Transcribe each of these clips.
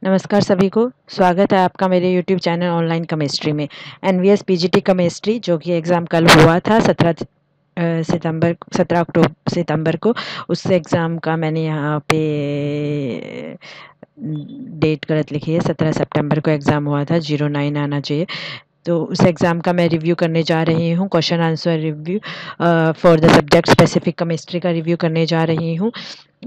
नमस्कार सभी को। स्वागत है आपका मेरे यूट्यूब चैनल ऑनलाइन केमिस्ट्री में। एनवीएस पीजीटी केमिस्ट्री जो कि एग्ज़ाम कल हुआ था 17 सितंबर को। उस एग्ज़ाम का मैंने यहाँ पे डेट गलत लिखी है। 17 सितंबर को एग्ज़ाम हुआ था, 09 आना चाहिए। तो उस एग्ज़ाम का मैं रिव्यू करने जा रही हूँ। Question answer review for the subject specific chemistry का रिव्यू करने जा रही हूँ।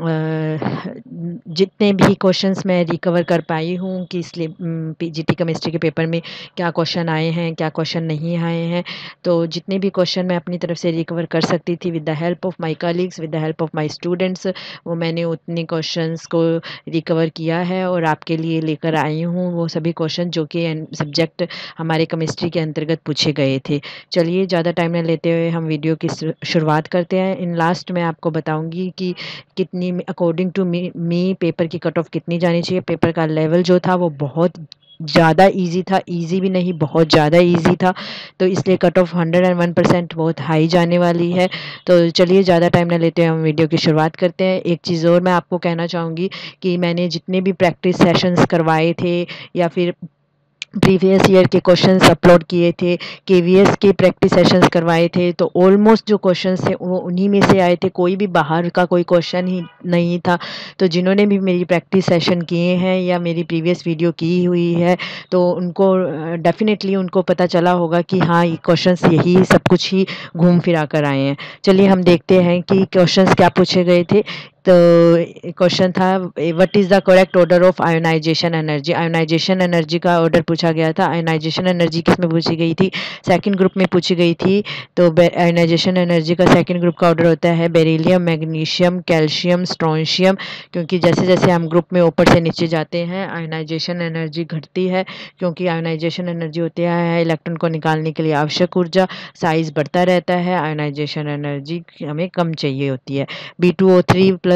जितने भी क्वेश्चंस मैं रिकवर कर पाई हूँ कि इसलिए पीजीटी केमिस्ट्री के पेपर में क्या क्वेश्चन आए हैं, क्या क्वेश्चन नहीं आए हैं, तो जितने भी क्वेश्चन मैं अपनी तरफ से रिकवर कर सकती थी with the help of my colleagues, with the help of my students, वो मैंने उतने क्वेश्चंस को रिकवर किया है और आपके लिए लेकर आई हूँ वो सभी क्वेश्चन जो कि सब्जेक्ट हमारे केमिस्ट्री के अंतर्गत पूछे गए थे। चलिए ज़्यादा टाइम न लेते हुए हम वीडियो की शुरुआत करते हैं। इन लास्ट में आपको बताऊंगी कि कितनी अकॉर्डिंग टू मी पेपर की कट ऑफ कितनी जानी चाहिए। पेपर का लेवल जो था वो बहुत ज़्यादा इजी था, इजी भी नहीं बहुत ज़्यादा इजी था, तो इसलिए कट ऑफ 101% बहुत हाई जाने वाली है। तो चलिए ज़्यादा टाइम ना लेते हैं, हम वीडियो की शुरुआत करते हैं। एक चीज़ और मैं आपको कहना चाहूँगी कि मैंने जितने भी प्रैक्टिस सेशंस करवाए थे या फिर प्रीवियस ईयर के क्वेश्चंस अपलोड किए थे, केवीएस के प्रैक्टिस सेशंस करवाए थे, तो ऑलमोस्ट जो क्वेश्चंस थे वो उन्हीं में से आए थे। कोई भी बाहर का कोई क्वेश्चन ही नहीं था। तो जिन्होंने भी मेरी प्रैक्टिस सेशन किए हैं या मेरी प्रीवियस वीडियो की हुई है तो उनको डेफिनेटली उनको पता चला होगा कि हाँ ये क्वेश्चंस यही सब कुछ ही घूम फिरा कर आए हैं। चलिए हम देखते हैं कि क्वेश्चंस क्या पूछे गए थे। तो क्वेश्चन था what is the correct order of ionization energy. Ionization energy का ऑर्डर पूछा गया था। आयोनाइजेशन एनर्जी किस में पूछी गई थी? सेकंड ग्रुप में पूछी गई थी। तो आयोनाइजेशन एनर्जी का सेकंड ग्रुप का ऑर्डर होता है बेरिलियम, मैग्नीशियम, कैल्शियम, स्ट्रोंशियम, क्योंकि जैसे जैसे हम ग्रुप में ऊपर से नीचे जाते हैं आयोनाइजेशन एनर्जी घटती है, क्योंकि आयोनाइजेशन एनर्जी होती है इलेक्ट्रॉन को निकालने के लिए आवश्यक ऊर्जा, साइज बढ़ता रहता है, आयोनाइजेशन एनर्जी हमें कम चाहिए होती है। B2O3 plus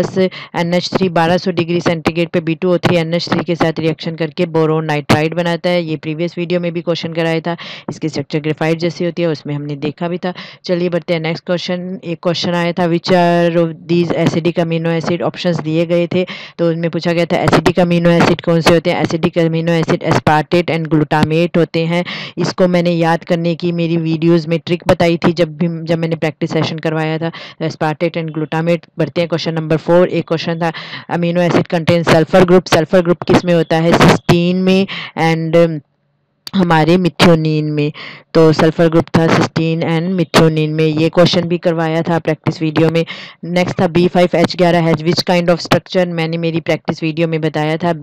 NH3 1200 degree centigrade पे B2O3 NH3 के साथ रिएक्शन करके बोरोन नाइट्राइड बनाता है। ये प्रीवियस वीडियो में भी क्वेश्चन कराया था। इसकी स्ट्रक्चर ग्रेफाइट जैसी होती है, उसमें हमने देखा भी था। चलिए बढ़ते हैं नेक्स्ट क्वेश्चन। एक क्वेश्चन आया था which are of these acidic amino acid, options दिए गए थे। तो उनमें पूछा गया था एसिडिक अमीनो एसिड कौन से होते हैं। Acidic amino acid aspartate and glutamate होते हैं। इसको मैंने याद करने की मेरी वीडियोज़ में ट्रिक बताई थी जब मैंने प्रैक्टिस सेशन करवाया था। Aspartate and glutamate. बढ़ते हैं क्वेश्चन नंबर 4। एक क्वेश्चन था amino acid contain sulphur group. Sulphur group किस में होता है? सिस्टीन में एंड हमारे मिथ्योनिन में। तो सल्फर ग्रुप था सिस्टीन एंड मिथ्योनिन में। ये क्वेश्चन भी करवाया था प्रैक्टिस वीडियो में। नेक्स्ट था B5H11 has which kind of structure. मैंने मेरी प्रैक्टिस वीडियो में बताया था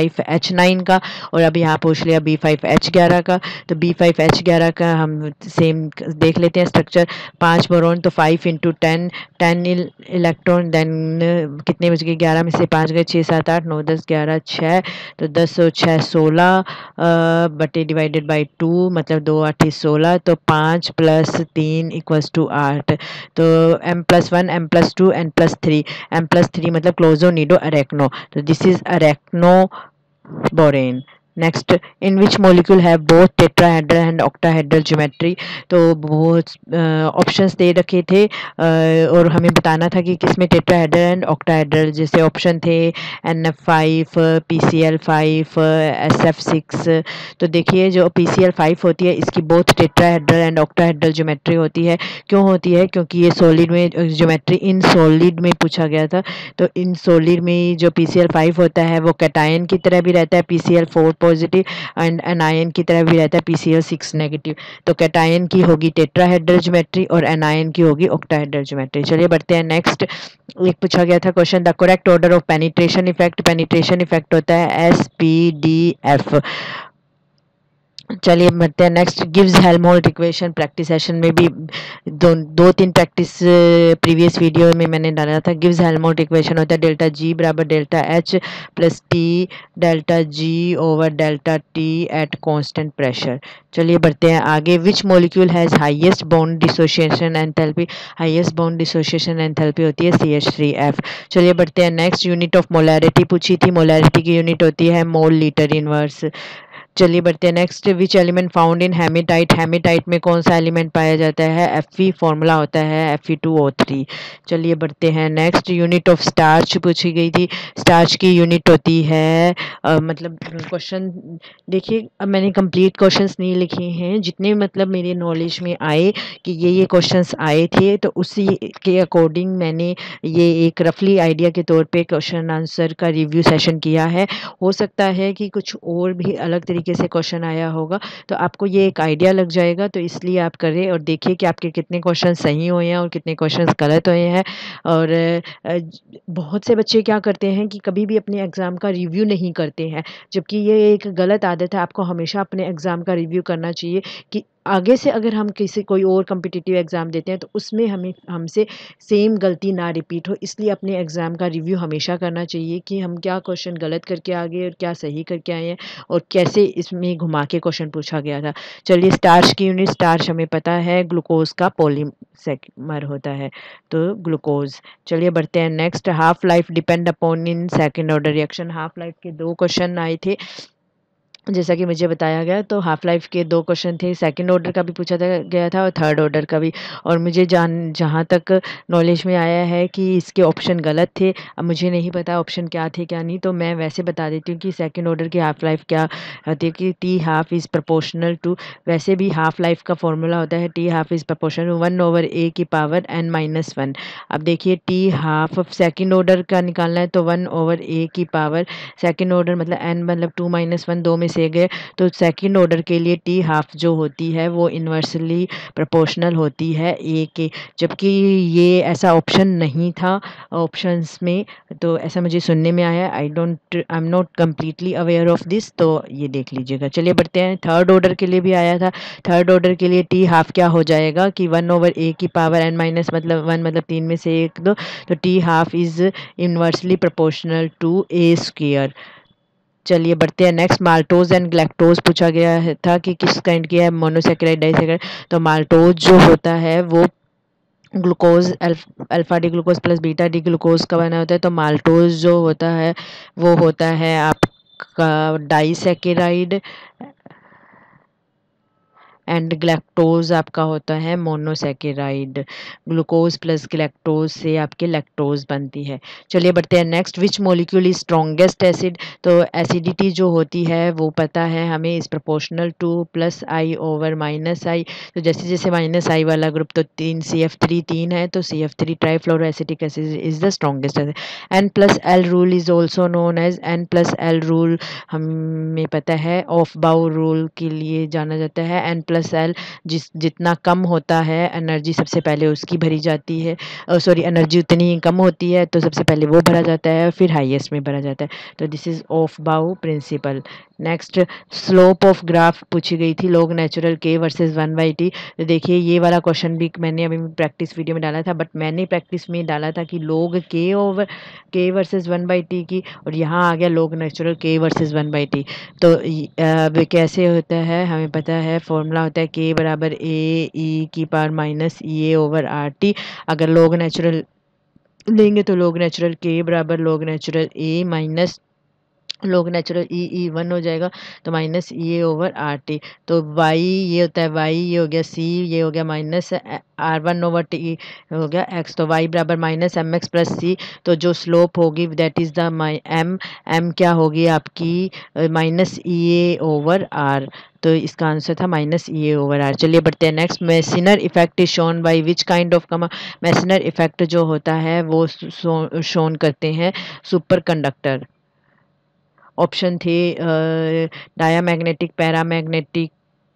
B5H9 का, और अभी यहाँ पूछ लिया B5H11 का। तो B5H11 का हम सेम देख लेते हैं स्ट्रक्चर। 5 बोरॉन, तो 5 × 10 10 इलेक्ट्रॉन, देन कितने बज गए? 11 में से 5 गए, 6 7 8 9 10 11 6, तो 10 और 6 16 बटे डिवाइडेड बाई 2, मतलब 2 8 16, तो 5 + 3 = 8। तो M+1 M+2 N+3, M+3 मतलब क्लोजोनिडो अरेक्नो। तो this is arachno borane. Next, in which molecule have both tetrahedral and octahedral geometry. तो बहुत ऑप्शंस दे रखे थे और हमें बताना था कि किस में टेट्राहेड्रल एंड ऑक्टाहेड्रल। जैसे ऑप्शन थे NF5, PCl5, SF6। तो देखिए जो PCl5 होती है इसकी both tetrahedral and octahedral geometry होती है। क्यों होती है? क्योंकि ये सॉलिड में ज्योमेट्री इन सॉलिड में पूछा गया था। तो इन सॉलिड में जो PCl5 होता है वो कैटायन की तरह भी रहता है, PCl4 पॉजिटिव, एंड एनायन की तरह भी रहता है, PCl6 नेगेटिव। तो कैटायन की होगी टेट्राहेड्रल ज्योमेट्री और एनायन की होगी ऑक्टाहेड्रल ज्योमेट्री। चलिए बढ़ते हैं नेक्स्ट। एक पूछा गया था question the correct order of penetration effect. Penetration effect होता है SPDF। चलिए बढ़ते हैं नेक्स्ट। गिव्स हेल्महोल्ट्ज इक्वेशन। प्रैक्टिस सेशन में भी दो तीन प्रैक्टिस प्रीवियस वीडियो में मैंने डाला था। गिव्स हेल्महोल्ट्ज इक्वेशन होता है ΔG = ΔH + T ΔG/ΔT at constant pressure. चलिए बढ़ते हैं आगे। Which molecule has highest bond dissociation enthalpy. Highest bond dissociation enthalpy होती है CH3F। चलिए बढ़ते हैं नेक्स्ट। यूनिट ऑफ मोलैरिटी पूछी थी। मोलैरिटी की यूनिट होती है मोल लीटर इनवर्स। चलिए बढ़ते हैं next. Which element found in hematite, hematite में कौन सा एलिमेंट पाया जाता है? Fe फॉर्मूला होता है Fe2O3। चलिए बढ़ते हैं नेक्स्ट। यूनिट ऑफ स्टार्च पूछी गई थी, स्टार्च की यूनिट होती है मतलब क्वेश्चन देखिए, अब मैंने कंप्लीट क्वेश्चंस नहीं लिखे हैं, जितने मतलब मेरे नॉलेज में आए कि ये क्वेश्चंस आए थे तो उसी के अकॉर्डिंग मैंने ये एक रफली आइडिया के तौर पे क्वेश्चन आंसर का रिव्यू सेशन किया है। हो सकता है कि कुछ और भी अलग तरीके से क्वेश्चन आया होगा, तो आपको ये एक आइडिया लग जाएगा, तो इसलिए आप करें और देखिए कि आपके कितने क्वेश्चन सही हुए हैं और कितने क्वेश्चन गलत हुए हैं। और बहुत से बच्चे क्या करते हैं कि कभी भी अपने एग्ज़ाम का रिव्यू नहीं करते हैं, जबकि ये एक गलत आदत है। आपको हमेशा अपने एग्ज़ाम का रिव्यू करना चाहिए कि आगे से अगर हम किसी कोई और कॉम्पिटिटिव एग्ज़ाम देते हैं तो उसमें हमें हमसे सेम गलती ना रिपीट हो, इसलिए अपने एग्ज़ाम का रिव्यू हमेशा करना चाहिए कि हम क्या क्वेश्चन गलत करके आ गए और क्या सही करके आए हैं और कैसे इसमें घुमा के क्वेश्चन पूछा गया था। चलिए स्टार्च की यूनिट, स्टार्च हमें पता है ग्लूकोज का पॉलीमर होता है, तो ग्लूकोज। चलिए बढ़ते हैं next. Half life depend upon in second order reaction, half life के 2 क्वेश्चन आए थे जैसा कि मुझे बताया गया, तो हाफ लाइफ के 2 क्वेश्चन थे, सेकंड ऑर्डर का भी पूछा गया था और थर्ड ऑर्डर का भी। और मुझे जहाँ तक नॉलेज में आया है कि इसके ऑप्शन गलत थे। अब मुझे नहीं पता ऑप्शन क्या थे क्या नहीं, तो मैं वैसे बता देती हूँ कि सेकंड ऑर्डर की हाफ लाइफ क्या होती है कि t half is proportional to, वैसे भी हाफ लाइफ का फॉर्मूला होता है T half is proportional 1/a⁻n-1। अब देखिए टी हाफ सेकंड ऑर्डर का निकालना है तो 1/a⁻, सेकंड ऑर्डर मतलब n मतलब 2 - 1 2 में से गए, तो सेकंड ऑर्डर के लिए टी हाफ जो होती है वो इन्वर्सली प्रोपोर्शनल होती है ए के, जबकि ये ऐसा ऑप्शन नहीं था ऑप्शंस में, तो ऐसा मुझे सुनने में आया। I am not completely aware of this, तो ये देख लीजिएगा। चलिए बढ़ते हैं, थर्ड ऑर्डर के लिए भी आया था। थर्ड ऑर्डर के लिए टी हाफ क्या हो जाएगा कि 1/a⁻n- मतलब 1 मतलब 3 में से 1 2, तो t half is inversely proportional to a square. चलिए बढ़ते हैं नेक्स्ट। माल्टोज एंड ग्लैक्टोज पूछा गया था कि किस काइंड की है, मोनोसेकेराइड डाइसेकेराइड। तो माल्टोज जो होता है वो glucose alpha D glucose plus beta D glucose का बना होता है, तो माल्टोज जो होता है वो होता है आपका डाइसेकेराइड एंड ग्लैक्टोज आपका होता है मोनोसेकेराइड। ग्लूकोज प्लस ग्लैक्टोज से आपके लैक्टोज बनती है। चलिए बढ़ते हैं next. Which molecule is strongest acid, तो एसिडिटी जो होती है वो पता है हमें इज प्रोपोर्शनल टू +I/-I। तो जैसे जैसे -I वाला ग्रुप, तो 3 CF3 3 है, तो CF3 trifluoroacetic acid is the strongest acid. N+L rule is also known as N+L rule, हमें पता है ऑफ बाउ रूल के लिए जाना जाता है। N+L जितना कम होता है एनर्जी सबसे पहले उसकी भरी जाती है, सॉरी एनर्जी उतनी ही कम होती है तो सबसे पहले वो भरा जाता है और फिर हाईएस्ट में भरा जाता है, तो this is aufbau principle. Next, slope of graph पूछी गई थी, लॉग नेचुरल के वर्सेस 1/t। तो देखिए ये वाला क्वेश्चन भी मैंने अभी प्रैक्टिस वीडियो में डाला था, बट मैंने प्रैक्टिस में डाला था कि लॉग के वर्सेस 1/t की, और यहाँ आ गया लॉग नेचुरल के वर्सेस 1/t। तो अब कैसे होता है हमें पता है, फॉर्मूला होता है k बराबर a e⁻−EA/RT। अगर लॉग नेचुरल लेंगे तो लॉग नेचुरल k बराबर log natural a minus log natural e 1 हो जाएगा, तो -EA/RT। तो y ये होता है y, ये हो गया c, ये हो गया -R1/t हो गया x, तो y बराबर -mx+c। तो जो स्लोप होगी दैट इज़ द m क्या होगी आपकी -EA/R, तो इसका आंसर था -EA/R। चलिए बढ़ते हैं next. Meissner effect is shown by which kind of कमा, मेसिनर इफेक्ट जो होता है वो शोन करते हैं सुपर कंडक्टर। ऑप्शन थे डायामैग्नेटिक, पैरामैग्नेटिक,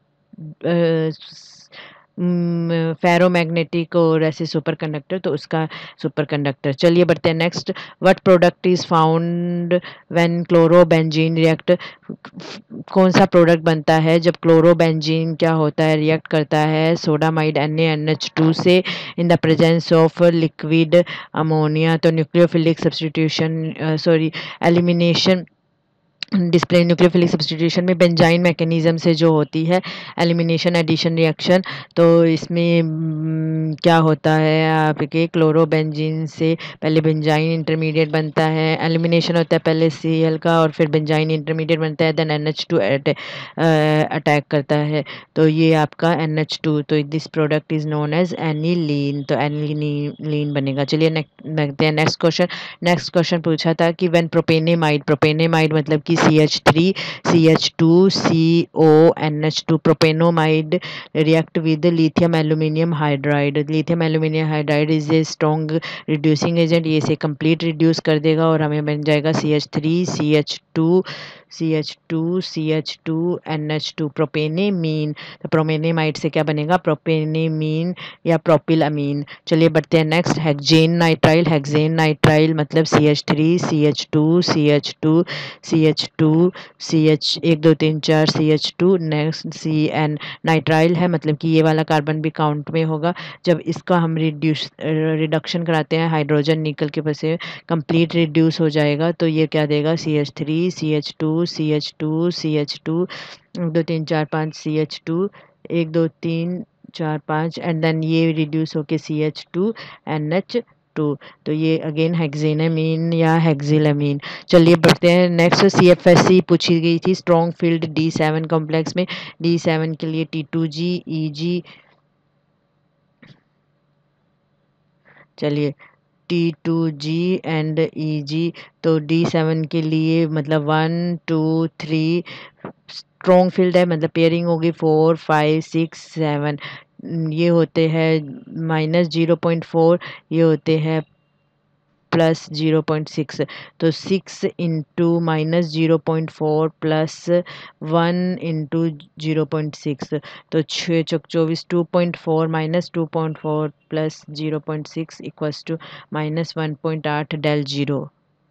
फेरोमैग्नेटिक और ऐसे सुपर कंडक्टर, तो उसका सुपर कंडक्टर। चलिए बढ़ते हैं next. What product is found when chlorobenzene react, कौन सा प्रोडक्ट बनता है जब क्लोरोबेंजीन क्या होता है रिएक्ट करता है सोडामाइड NaNH2 से in the presence of liquid ammonia, तो nucleophilic substitution sorry elimination display nucleophilic substitution में बेंजाइन मैकेनिज्म से जो होती है एलिमिनेशन एडिशन रिएक्शन, तो इसमें क्या होता है आपके क्लोरोबेंजीन से पहले बेंजाइन इंटरमीडिएट बनता है, एलिमिनेशन होता है पहले Cl का और फिर बेंजाइन इंटरमीडिएट बनता है, देन NH2 अटैक करता है, तो ये आपका NH2, तो this product is known as aniline, तो एनिलीन बनेगा। चलिए देखते हैं नेक्स्ट क्वेश्चन। नेक्स्ट क्वेश्चन पूछा था कि व्हेन प्रोपेनेमाइड मतलब कि CH3 CH2 CONH2 propanamide react with lithium aluminium hydride. Lithium aluminium hydride is a strong reducing agent, ये इसे कंप्लीट रिड्यूस कर देगा और हमें बन जाएगा CH3 CH2 NH2 प्रोपेनेमीन। तो प्रोपेनेमाइड से क्या बनेगा? प्रोपेनेमीन या प्रोपिलअमीन। चलिए बढ़ते हैं नेक्स्ट। हेक्सेन नाइट्राइल मतलब CH3 CH2 CH 1 2 3 4 CH2, next CN nitrile है, मतलब कि ये वाला कार्बन भी काउंट में होगा। जब इसका हम रिडक्शन कराते हैं हाइड्रोजन निकल के बसे कंप्लीट रिड्यूस हो जाएगा, तो ये क्या देगा? CH3 CH2 1 2 3 4 5 CH2 1 2 3 4 5 and then ये रिड्यूस होके CH2 NH2, तो ये अगेन हेक्सेनामीन या हेक्सिलमीन। चलिए बढ़ते हैं नेक्स्ट। CFSC पूछी गई थी स्ट्रॉन्ग फील्ड D7 कॉम्प्लेक्स में। D7 के लिए T2G EG, चलिए T2G एंड EG, तो D7 के लिए मतलब 1 2 3 स्ट्रॉन्ग फील्ड है, मतलब पेयरिंग होगी 4 5 6 7, ये होते हैं -0.4, ये होते हैं +0.6, तो 6 इंटू -0.4 प्लस 1 इंटू 0.6, तो 6 चौक 24, 2.4 -2.4 प्लस 0.6 इक्वल्स टू -1.8 डेल 0।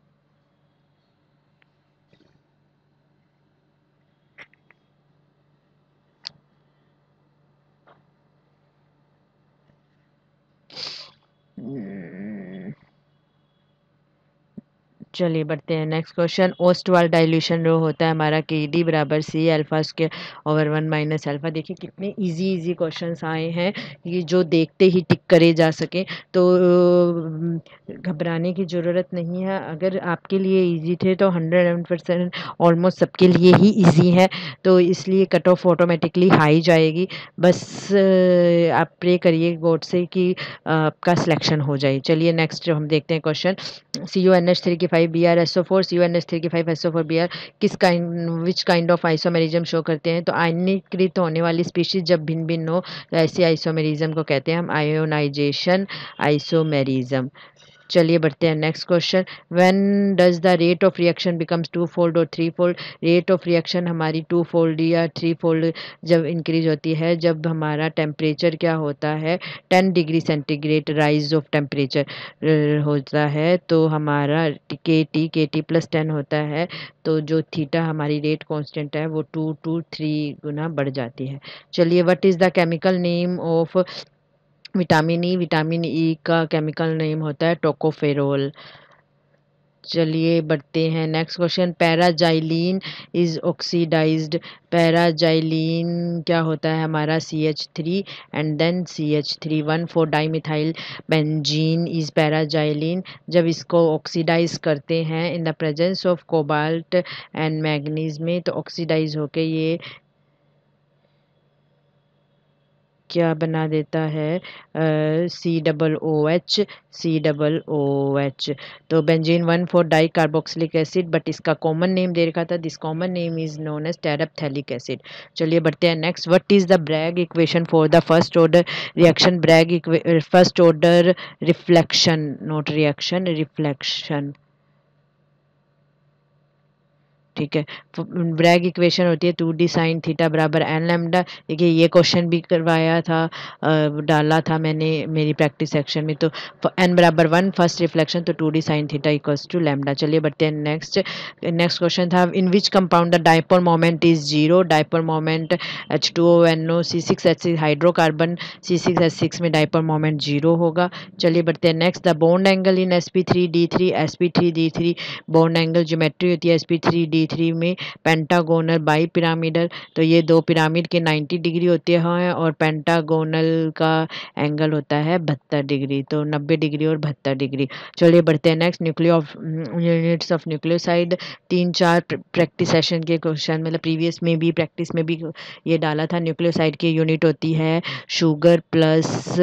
चलिए बढ़ते हैं नेक्स्ट क्वेश्चन। ओस्टवाल डाइल्यूशन जो होता है हमारा KD बराबर C alpha square over 1 minus alpha. देखिए कितने इजी क्वेश्चंस आए हैं, ये जो देखते ही टिक करे जा सके, तो घबराने की ज़रूरत नहीं है। अगर आपके लिए इजी थे तो 100% ऑलमोस्ट सबके लिए ही इजी है, तो इसलिए कट ऑफ ऑटोमेटिकली हाई जाएगी। बस आप प्रे करिए गॉड से कि आपका सिलेक्शन हो जाए। चलिए नेक्स्ट हम देखते हैं क्वेश्चन। CuNH3 की 5 BrSO4 CuNH3 की 5 SO4 Br which kind of isomerism show करते हैं? तो आयनीकृत होने वाली स्पीशीज जब भिन्न भिन्न हो तो ऐसे आइसोमेरिज्म को कहते हैं हम आयोनाइजेशन आइसोमेरिज्म। चलिए बढ़ते हैं next question. When does the rate of reaction becomes 2 fold और 3 फोल्ड? रेट ऑफ रिएक्शन हमारी 2 फोल्ड या 3 फोल्ड जब इंक्रीज होती है, जब हमारा टेम्परेचर क्या होता है 10 degree centigrade rise of temperature होता है, तो हमारा के टी प्लस 10 होता है, तो जो थीटा हमारी रेट कांस्टेंट है वो 2 to 3 गुना बढ़ जाती है। चलिए what is the chemical name of vitamin E का केमिकल नेम होता है टोकोफेरोल। चलिए बढ़ते हैं next question. Paraxylene is oxidised. Paraxylene क्या होता है हमारा CH3 and then CH3 1,4 dimethyl benzene is paraxylene. जब इसको ऑक्सीडाइज करते हैं in the presence of cobalt and manganese में, तो ऑक्सीडाइज होके ये क्या बना देता है COOH। तो benzene 1,4 di carboxylic acid, but इसका कॉमन नेम दे रखा था, this common name is known as terephthalic acid. चलिए बढ़ते हैं next. What is the Bragg equation for the first order reaction? First order reflection, not reaction, reflection, ठीक है। Bragg equation होती है 2D साइन थीटा बराबर एन लैम्डा। देखिए ये क्वेश्चन भी करवाया था, डाला था मैंने मेरी प्रैक्टिस सेक्शन में। तो एन बराबर 1 फर्स्ट रिफ्लेक्शन, तो 2D sine theta equals to lambda. चलिए बढ़ते हैं नेक्स्ट। नेक्स्ट क्वेश्चन था in which compound the dipole moment is zero? Dipole moment H2ONO C6H6 hydrocarbon C6H6 में डाइपोल मोमेंट जीरो होगा। चलिए बढ़ते हैं next. The bond angle in sp3d3 bond angle geometry होती है sp3d3 1983 में पेंटागोनल बाई पिरामिडल, तो ये दो पिरामिड के 90 डिग्री होते हैं और पेंटागोनल का एंगल होता है 72 डिग्री, तो 90 डिग्री और 72 डिग्री। चलिए बढ़ते हैं next, nucleo of units of nucleoside. 3-4 practice session के क्वेश्चन, मतलब प्रीवियस में भी प्रैक्टिस में भी ये डाला था। न्यूक्लियोसाइड की यूनिट होती है शुगर प्लस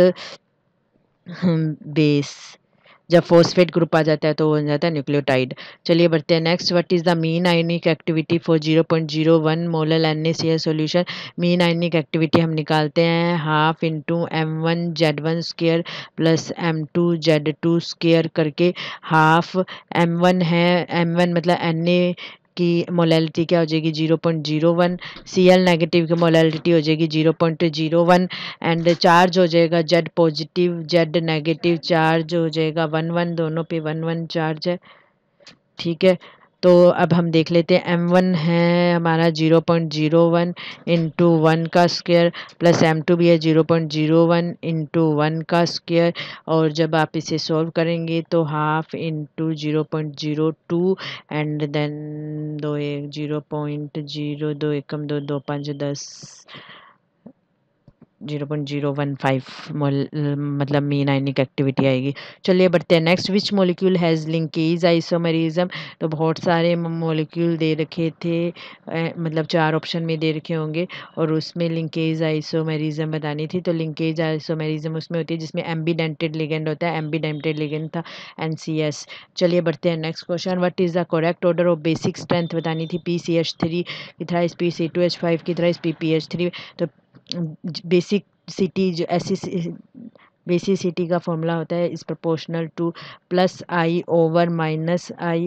बेस। जब फॉस्फेट ग्रुप आ जाता है तो वो बन जाता है न्यूक्लियोटाइड। चलिए बढ़ते हैं next, what is the mean ionic activity for 0.01 molar NaCl solution. Mean ionic activity हम निकालते हैं half into M1Z1 square plus M2Z2 square करके। हाफ M1 है, M1 मतलब Na की मोलैलिटी क्या हो जाएगी 0.01, Cl नेगेटिव की मोलैलिटी हो जाएगी 0.01 एंड चार्ज हो जाएगा Z positive Z negative charge हो जाएगा 1-1, दोनों पे 1-1 चार्ज है। ठीक है, तो अब हम देख लेते हैं M1 है हमारा 0.01 इंटू 1 का स्क्वायर प्लस M2 भी है 0.01 इंटू 1 का स्क्वायर, और जब आप इसे सॉल्व करेंगे तो हाफ इंटू 0.02 एंड देन 0.02 एकम 2 2 5 10 0.015 मतलब मीन आयनिक एक्टिविटी आएगी। चलिए बढ़ते हैं next, which molecule has linkage isomerism. तो बहुत सारे मॉलिक्यूल दे रखे थे, मतलब 4 ऑप्शन में दे रखे होंगे और उसमें लिंकेज आइसोमेरिज्म बतानी थी। तो लिंकेज आइसोमेरिज्म उसमें होती है जिसमें एम्बीडेंटेड लिगेंड होता है, एम्बीडेंटेड लिगेंड था NCS। चलिए बढ़ते हैं next question, what is the correct order of basic strength बतानी थी। PCH3 की थ्राइस PC2H5 की थ्राइस PPH3। तो बेसिक सिटी जो ऐसी बेसिसिटी का फॉर्मूला होता है is proportional to plus I over minus I.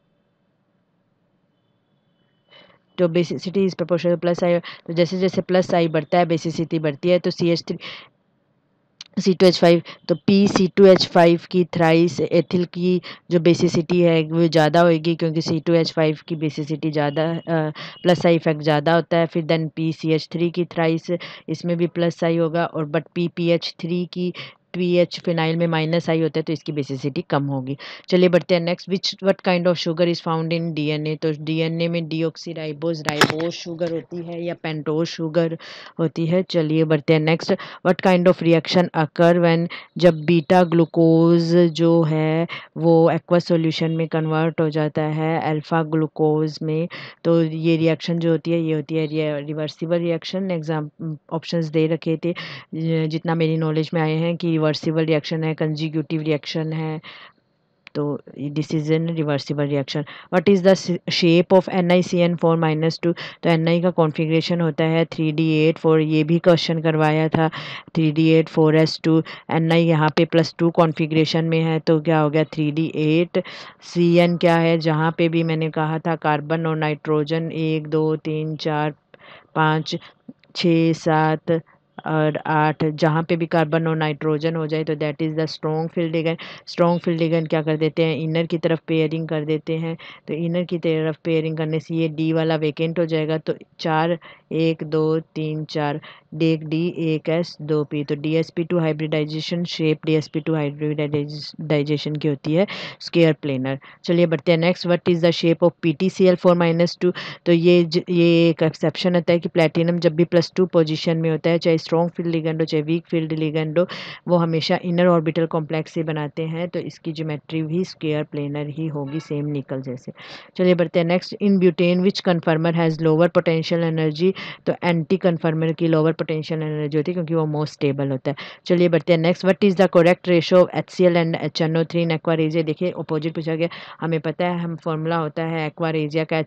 तो basicity is proportional plus I, तो जैसे जैसे प्लस आई बढ़ता है बेसिसिटी बढ़ती है। तो C2H5, तो PC2H5 की थ्राइस एथिल की जो बेसिसिटी है वो ज़्यादा होगी क्योंकि C2H5 की बेसिसिटी ज़्यादा प्लस आई इफेक्ट ज़्यादा होता है। फिर देन PCH3 की थ्राइस, इसमें भी प्लस आई होगा, और बट PPH3 की पीएच फिनाइल में माइनस आई होता है तो इसकी बेसिसिटी कम होगी। चलिए बढ़ते हैं next, which what kind of sugar is found in DNA। तो DNA में डीऑक्सीराइबोज राइबोज शुगर होती है या पेंटोज शुगर होती है। चलिए बढ़ते हैं next, what kind of reaction occur when, जब बीटा ग्लूकोज जो है वो एक्वस सॉल्यूशन में कन्वर्ट हो जाता है अल्फा ग्लूकोज में। तो ये रिएक्शन जो होती है ये होती है रिवर्सिबल रिएक्शन। एग्जाम ऑप्शंस दे रखे थे जितना मेरी नॉलेज में आए हैं कि रिवर्सिबल रिएक्शन है, कंजिक्यूटिव रिएक्शन है, तो this is an reversible reaction. What is the shape of NiCN4-2। तो Ni का कॉन्फ़िगरेशन होता है 3D8 4, ये भी क्वेश्चन करवाया था 3D8 4s2। Ni यहाँ पे +2 कॉन्फ़िगरेशन में है तो क्या हो गया 3D8। Cn क्या है, जहाँ पे भी मैंने कहा था कार्बन और नाइट्रोजन 1 2 3 4 5 6 7 और 8, जहाँ पे भी कार्बन और नाइट्रोजन हो जाए तो that is the strong field ligand. Strong field ligand क्या कर देते हैं, इनर की तरफ पेयरिंग कर देते हैं। तो इनर की तरफ पेयरिंग करने से ये डी वाला वेकेंट हो जाएगा। तो 4 1 2 3 4 एक डी 1s 2p। तो DsP2 hybridisation shape DsP2 hybridisation की होती है स्क्वायर प्लेनर। चलिए बढ़ते हैं next, what is the shape of PtCl4-2। तो ये एक एक्सेप्शन होता है कि प्लेटिनम जब भी +2 पोजीशन में होता है, चाहे स्ट्रॉन्ग फील्ड लिगेंड हो चाहे वीक फील्ड लिगेंड हो, वो हमेशा इनर ऑर्बिटल कॉम्प्लेक्स से बनाते हैं। तो इसकी ज्योमेट्री भी स्क्वायर प्लेनर ही होगी, सेम निकल जैसे। चलिए बढ़ते हैं next, in butane which conformer has lower potential energy. तो एंटी कन्फर्मर की लोअर पोटेंशियल एनर्जी होती है क्योंकि वो मोस्ट स्टेबल होता है। चलिए बढ़ते हैं next, what is the correct ratio of HCl and HNO3 in aqua regia. देखिए अपोजिट पूछा गया, हमें पता है हम फॉर्मूला होता है एक्वारेजिया का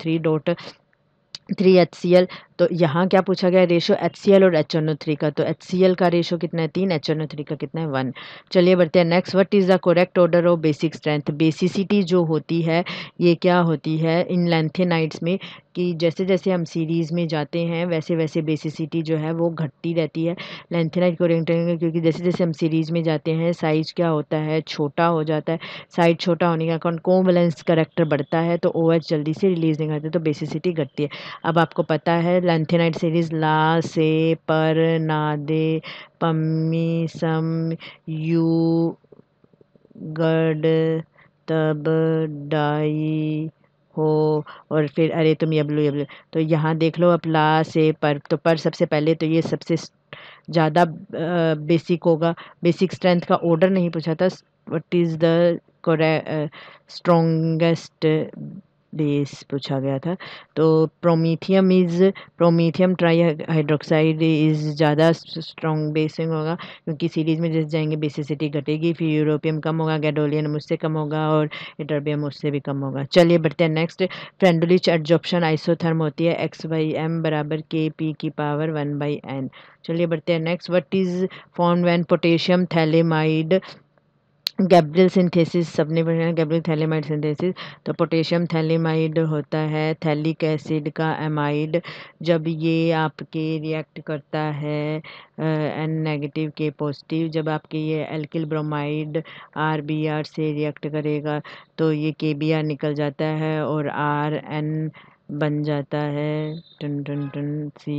HNO3.3 HCl। तो यहाँ क्या पूछा गया रेशो HCl और HNO3 का। तो HCl का रेशो कितना है 3, HNO3 का कितना है 1। चलिए बढ़ते हैं next, what is the correct order of basic strength. Basicity जो होती है ये क्या होती है इन लैंथेनाइड्स में, कि जैसे जैसे हम सीरीज़ में जाते हैं वैसे वैसे बेसिसिटी जो है वो घटती रहती है लैंथेनाइड को रेंगटेंगे, क्योंकि जैसे जैसे हम सीरीज़ में जाते हैं साइज क्या होता है छोटा हो जाता है। साइज छोटा होने के कारण कोवैलेंस करैक्टर बढ़ता है तो OH जल्दी से रिलीज नहीं करते तो बेसिसिटी घटती है। अब आपको पता है लैंथेनाइड सीरीज ला से पर नादे पम्मी सम यू गड तब डाई हो, और फिर अरे तुम यबलू यबलू। तो यहाँ देख लो अब ला से पर, तो पर सबसे पहले, तो ये सबसे ज़्यादा बेसिक होगा। बेसिक स्ट्रेंथ का ऑर्डर नहीं पूछा था, what is the strongest base पूछा गया था। तो प्रोमीथियम ट्राई हाइड्रोक्साइड इज़ ज़्यादा स्ट्रॉन्ग बेसिंग होगा, क्योंकि सीरीज़ में जैसे जाएंगे बेसिसिटी घटेगी, फिर यूरोपियम कम होगा, गैडोलियम उससे कम होगा, और इटर्बियम उससे भी कम होगा। चलिए बढ़ते हैं नेक्स्ट। फ्रेंडलिच एडजॉर्प्शन आइसोथर्म होती है x/m बराबर Kp की पावर 1/n। चलिए बढ़ते हैं next. What is form when potassium phthalimide Gabriel synthesis, सबने पढ़ा गैब्रियल थैलेमाइड सिंथेसिस। तो पोटेशियम थैलेमाइड होता है थैलिक एसिड का एमाइड, जब ये आपके रिएक्ट करता है एन नेगेटिव के पॉजिटिव, जब आपके ये एल्किल ब्रोमाइड RBr से रिएक्ट करेगा तो ये KBr निकल जाता है और RN बन जाता है, टन टन टन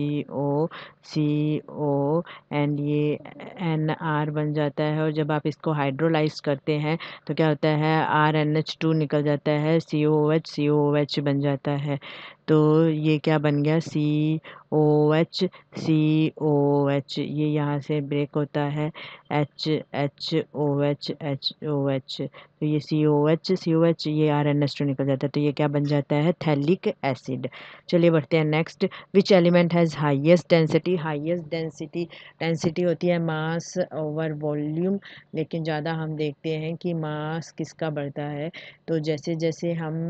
CO एंड ये NR बन जाता है। और जब आप इसको हाइड्रोलाइज करते हैं तो क्या होता है, RNH2 निकल जाता है, COH बन जाता है। तो ये क्या बन गया, COH, ये यहाँ से ब्रेक होता है HOH। तो ये COH, ये RNH2 निकल जाता है, तो ये क्या बन जाता है, थैलिक एसिड। चलिए बढ़ते हैं next. Which element has highest density. Highest density होती है मास ओवर वॉल्यूम, लेकिन ज़्यादा हम देखते हैं कि मास किसका बढ़ता है। तो जैसे जैसे हम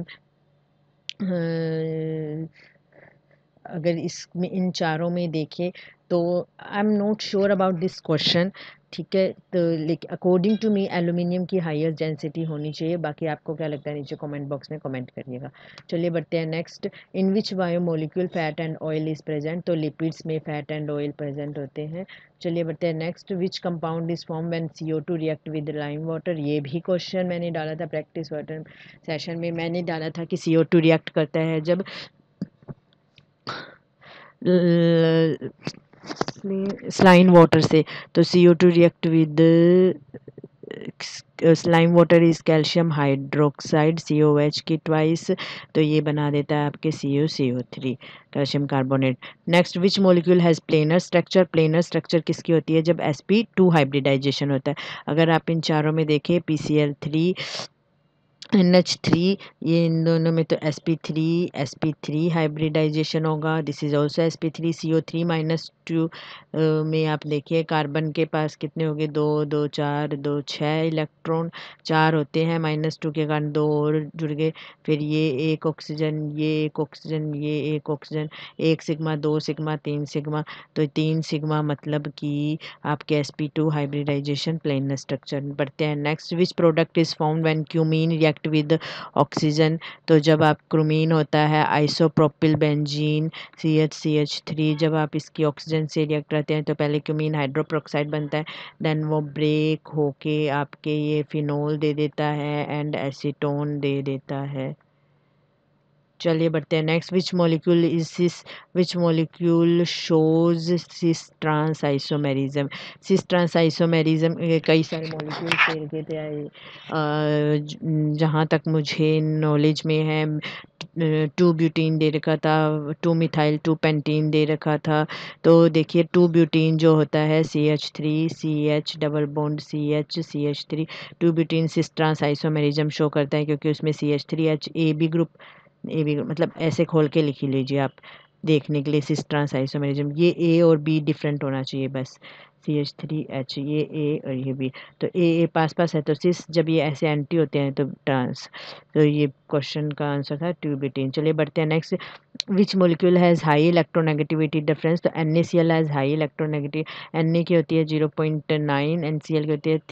अगर इसमें इन चारों में देखें तो I am not sure about this question, ठीक है। तो लेकिन अकॉर्डिंग टू मी एल्यूमिनियम की हाईएस्ट डेंसिटी होनी चाहिए। बाकी आपको क्या लगता है नीचे कमेंट बॉक्स में कमेंट करिएगा। चलिए बढ़ते हैं next. In which biomolecule fat and oil is present. तो लिपिड्स में फैट एंड ऑयल प्रेजेंट होते हैं। चलिए बढ़ते हैं next. Which compound is form when CO2 react with lime water. ये भी क्वेश्चन मैंने डाला था प्रैक्टिस वाटर सेशन में, मैंने डाला था कि CO2 रिएक्ट करता है जब स्लाइन वाटर से। तो CO2 react with slime water is calcium hydroxide COH की ट्वाइस, तो ये बना देता है आपके CO3 calcium carbonate. Next, which molecule has planar structure. Planar structure किसकी होती है, जब sp2 हाइब्रिडाइजेशन होता है। अगर आप इन चारों में देखें PCl3 NH3, ये इन दोनों में तो sp3 हाइब्रिडाइजेशन होगा। This is also sp3 CO3-2 में आप देखिए कार्बन के पास कितने हो गए, 2 2 4 2 6 इलेक्ट्रॉन, 4 होते हैं, -2 के कारण 2 और जुड़ गए। फिर ये एक ऑक्सीजन, ये एक ऑक्सीजन, ये एक ऑक्सीजन, 1 सिग्मा 2 सिग्मा 3 सिग्मा, तो 3 सिग्मा मतलब कि आपके sp2 हाइब्रिडाइजेशन प्लेन स्ट्रक्चर। बढ़ते हैं next. Which product is found when cumene react with oxygen. तो जब आप क्रूमीन होता है आइसोप्रोपिल बेंजीन CH3, जब आप इसकी ऑक्सीजन से रिएक्ट करते हैं तो पहले क्यूमीन हाइड्रोपेरोक्साइड बनता है, देन वो ब्रेक होके आपके ये फिनोल दे देता है एंड एसीटोन दे देता है। चलिए बढ़ते हैं next. Which molecule shows cis trans isomerism. Cis trans isomerism कई सारे मॉलिक्यूल से लिखे थे, जहाँ तक मुझे नॉलेज में है 2 ब्यूटीन दे रखा था, 2 मिथाइल 2 पेंटीन दे रखा था। तो देखिए 2 ब्यूटीन जो होता है CH3 CH double bond CH 2 butene cis trans isomerism show करता है, क्योंकि उसमें CH3H AB group, A B मतलब ऐसे खोल के लिख लीजिए आप देखने के लिए। सिस ट्रांस आइसोमेरिज्म, ये A और B डिफरेंट होना चाहिए बस, CH3H ये A और ये B। तो A पास पास है तो सिस, जब ये ऐसे एंटी होते हैं तो ट्रांस। तो ये क्वेश्चन का आंसर था 2 ब्यूटीन। चलिए बढ़ते हैं next. Which molecule has high electronegativity difference. तो NaCl has high electronegative, Na की होती है 0.9, NCl की होती है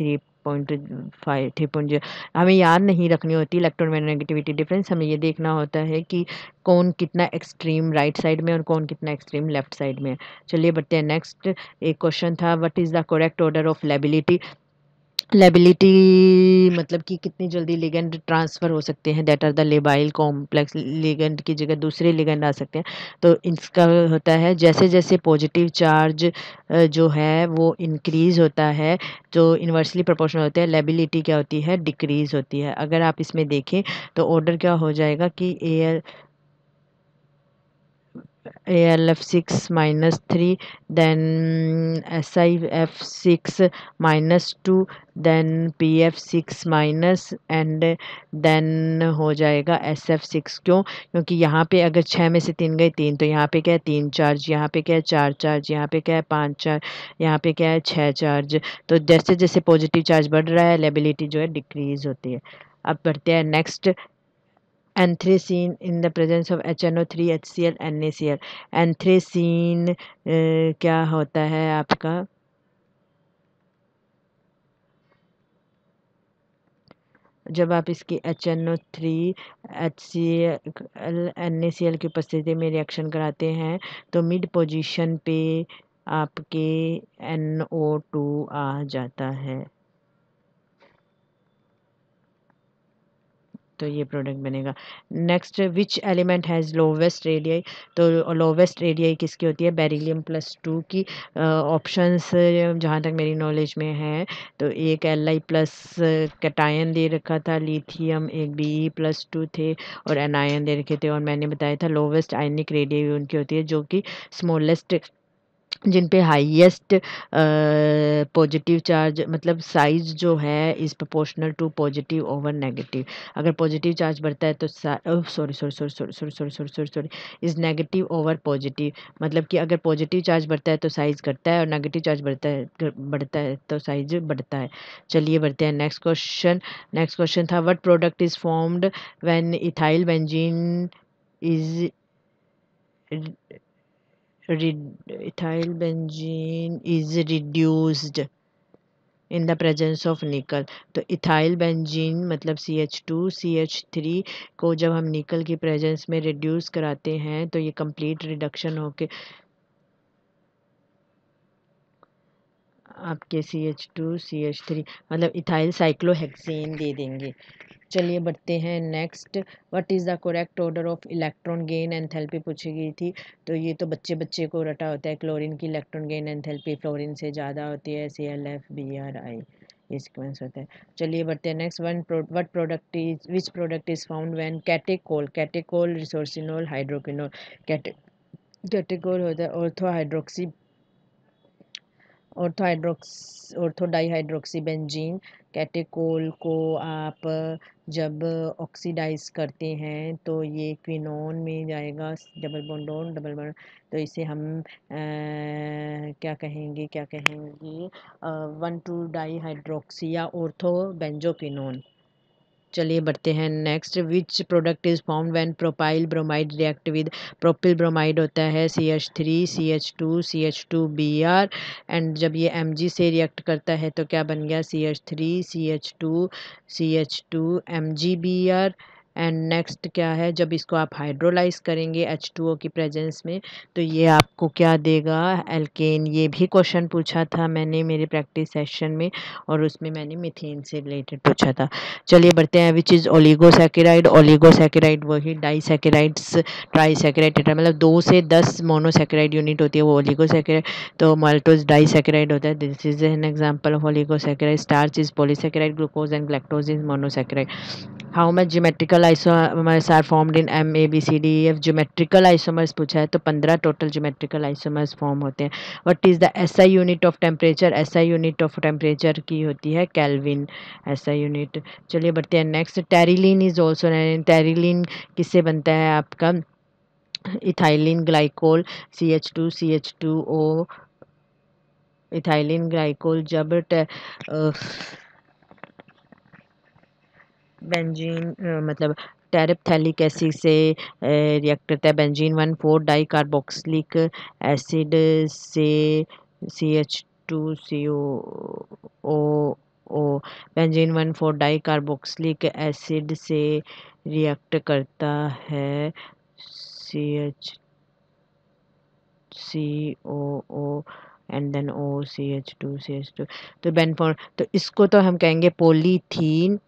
3.5 3.0। हमें याद नहीं रखनी होती इलेक्ट्रोनेगेटिविटी डिफरेंस, हमें ये देखना होता है कि कौन कितना एक्सट्रीम राइट साइड में और कौन कितना एक्सट्रीम लेफ्ट साइड में है। चलिए बढ़ते हैं नेक्स्ट। एक क्वेश्चन था what is the correct order of lability. Lability मतलब कि कितनी जल्दी लिगेंड ट्रांसफ़र हो सकते हैं, that are the labile complex, ligand की जगह दूसरे लिगेंड आ सकते हैं। तो इसका होता है जैसे जैसे पॉजिटिव चार्ज जो है वो इंक्रीज़ होता है, जो इन्वर्सली प्रोपोर्शनल होते हैं, लेबिलिटी क्या होती है, डिक्रीज़ होती है। अगर आप इसमें देखें तो ऑर्डर क्या हो जाएगा कि ALF6 -3, then SIF6 -2, then PF6 minus and then हो जाएगा SF6। क्यों? क्योंकि यहाँ पे अगर 6 में से 3 गए 3, तो यहाँ पे क्या है 3 चार्ज, यहाँ पे क्या है 4 चार्ज, यहाँ पे क्या है 5 चार्ज, यहाँ पे क्या है 6 चार्ज। तो जैसे जैसे पॉजिटिव चार्ज बढ़ रहा है लेबिलिटी जो है डिक्रीज होती है। अब बढ़ते हैं next, anthracene in the presence of HNO3 HCl NaCl। Anthracene क्या होता है आपका, जब आप इसकी HNO3 HCl NaCl की उपस्थिति में रिएक्शन कराते हैं तो मिड पोजीशन पे आपके NO2 आ जाता है, तो ये प्रोडक्ट बनेगा। Next, which element has lowest radii, तो लोवेस्ट रेडियाई किसकी होती है, बेरिलियम+2 की। ऑप्शंस जहाँ तक मेरी नॉलेज में है तो एक Li+ कैटायन दे रखा था, लिथियम एक Be+2 थे और एनायन दे रखे थे, और मैंने बताया था लोवेस्ट आयनिक रेडियाई उनकी होती है जो कि स्मॉलेस्ट, जिन पे हाईएस्ट पॉजिटिव चार्ज, मतलब साइज जो है is proportional to positive over negative. अगर पॉजिटिव चार्ज बढ़ता है तो sorry is negative over positive, मतलब कि अगर पॉजिटिव चार्ज बढ़ता है तो साइज घटता है और नेगेटिव चार्ज बढ़ता है तो साइज बढ़ता है। चलिए बढ़ते हैं नेक्स्ट क्वेश्चन। नेक्स्ट क्वेश्चन था what product is formed when ethyl benzene is ethyl benzene is reduced in the presence of nickel। तो इथाइल बेंजीन मतलब CH2CH3 को जब हम निकल की प्रेजेंस में रिड्यूस कराते हैं तो ये कंप्लीट रिडक्शन होके आपके CH2CH3 मतलब इथाइल साइक्लोहेक्सेन दे देंगे। चलिए बढ़ते हैं next, what is the correct order of electron gain enthalpy पूछी गई थी। तो ये तो बच्चे बच्चे को रटा होता है, क्लोरीन की इलेक्ट्रॉन गेन एंथैल्पी फ्लोरीन से ज़्यादा होती है, ClF Bri, ये सीक्वेंस होता है। चलिए बढ़ते हैं next, what product is which product is found when catechol resorcinol hydroquinol. Catechol होता है ऑर्थो डाईहाइड्रोक्सी बेंजीन। कैटेकोल को आप जब ऑक्सीडाइज करते हैं तो ये क्विनोन में जाएगा, डबल बॉन्ड डबल बॉन्ड, तो इसे हम क्या कहेंगे 1,2-डाईहाइड्रोक्सी या ऑर्थो बेंजोक्विनोन। चलिए बढ़ते हैं next, which product is formed when propyl bromide react with, propyl bromide होता है CH3CH2CH2Br, एंड जब ये Mg से रिएक्ट करता है तो क्या बन गया CH3CH2CH2MgBr। एंड नेक्स्ट क्या है, जब इसको आप हाइड्रोलाइज करेंगे H2O की प्रेजेंस में तो ये आपको क्या देगा, एल्केन। ये भी क्वेश्चन पूछा था मैंने मेरे प्रैक्टिस सेशन में और उसमें मैंने मीथेन से रिलेटेड पूछा था। चलिए बढ़ते हैं, विच इज़ ओलिगोसैकेराइड। ओलिगोसैकेराइड वही डाइसैकेराइड्स ट्राइसैकेराइड टेट्रा, मतलब 2 से 10 मोनोसैकेराइड यूनिट होती है वो ओलिगोसैकेराइड। तो माल्टोज डाइसैकेराइड होता है, this is an example of oligosaccharide. Starch is polysaccharide, glucose and lactose is monosaccharide. How much geometrical isomers are formed in MABCDEF। Geometrical isomers पूछा है तो 15 टोटल ज्योमेट्रिकल आइसोमर्स फॉर्म होते हैं। What is the SI unit of temperature. SI unit of temperature की होती है kelvin, SI unit. चलिए बढ़ते हैं next, terylene is also, terylene किससे बनता है आपका, ethylene glycol CH2CH2O। Ethylene glycol जब बेंजीन मतलब टेरेप्थेलिक एसिड से रिएक्ट करता है, बेंजीन 1,4 डाई कार्बोक्सिलिक एसिड से CH2CO, benzene 1,4 di carboxylic acid से रिएक्ट करता है CH CO and then OCH2 तो बेन फॉर्म, तो इसको तो हम कहेंगे पॉलीथीन,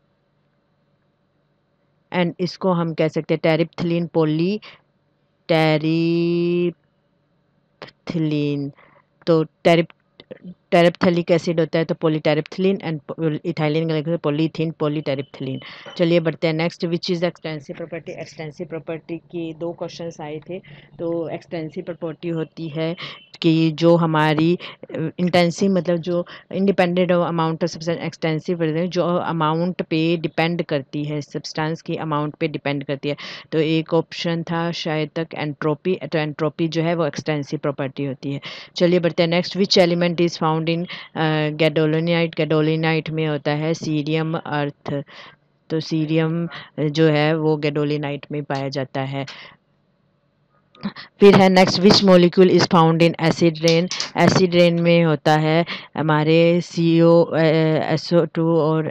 एंड इसको हम कह सकते हैं टेरिप्थिलीन, टेरिप्थिलीन। तो टेरिप्थेलिक एसिड होता है तो polyterephthalene, and ethylene polythene, polyterephthalene. चलिए बढ़ते हैं next. Which is extensive property. Extensive property के 2 क्वेश्चंस आए थे। तो एक्सटेंसिव प्रॉपर्टी होती है कि जो हमारी इंटेंसिव मतलब जो independent amount of substance, extensive जो अमाउंट पे डिपेंड करती है, सब्सटेंस की अमाउंट पे डिपेंड करती है। तो एक ऑप्शन था शायद तक एंट्रोपी, तो एंट्रोपी जो है वो एक्सटेंसिव प्रॉपर्टी होती है। चलिए बढ़ते हैं next. Which element is found in gadolinite. Gadolinite में होता है सीरियम अर्थ, तो सीरियम जो है वो गैडोलिनाइट में पाया जाता है। फिर है next. Which molecule is found in acid rain. Acid rain में होता है हमारे CO SO2 और